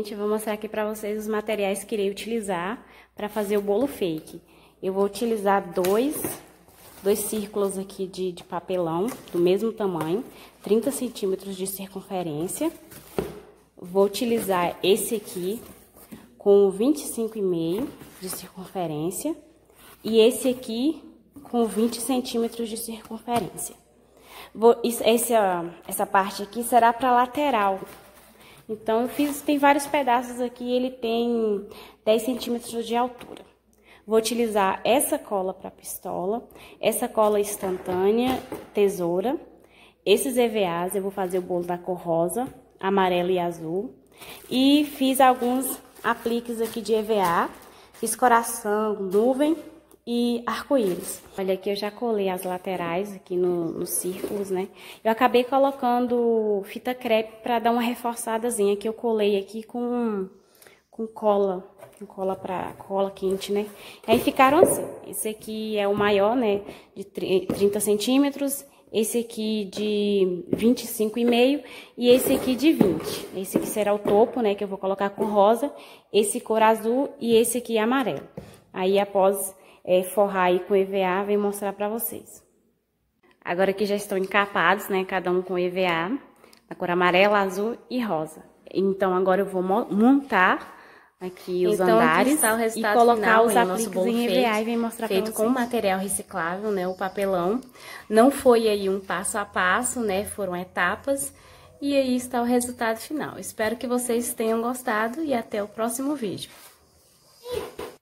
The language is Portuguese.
Gente, eu vou mostrar aqui pra vocês os materiais que irei utilizar para fazer o bolo fake. Eu vou utilizar dois círculos aqui de papelão do mesmo tamanho, 30 centímetros de circunferência. Vou utilizar esse aqui com 25,5 de circunferência e esse aqui com 20 centímetros de circunferência. Essa parte aqui será para lateral. Então, tem vários pedaços aqui, ele tem 10 centímetros de altura. Vou utilizar essa cola para pistola, essa cola instantânea, tesoura, esses EVAs, eu vou fazer o bolo da cor rosa, amarelo e azul. E fiz alguns apliques aqui de EVA, fiz coração, nuvem e arco-íris. Olha aqui, eu já colei as laterais aqui nos círculos, né? Eu acabei colocando fita crepe para dar uma reforçadazinha, que eu colei aqui com cola, cola quente, né? Aí ficaram assim. Esse aqui é o maior, né? De 30 centímetros. Esse aqui de 25,5 e esse aqui de 20. Esse aqui será o topo, né? Que eu vou colocar cor rosa, esse cor azul e esse aqui amarelo. Aí, após forrar aí com EVA, venho mostrar pra vocês. Agora que já estão encapados, né? Cada um com EVA, na cor amarela, azul e rosa. Então, agora eu vou montar aqui os andares e colocar os apliques em EVA e vem mostrar pra vocês. Feito com material reciclável, né, o papelão. Não foi aí um passo a passo, né, foram etapas. E aí está o resultado final. Espero que vocês tenham gostado e até o próximo vídeo.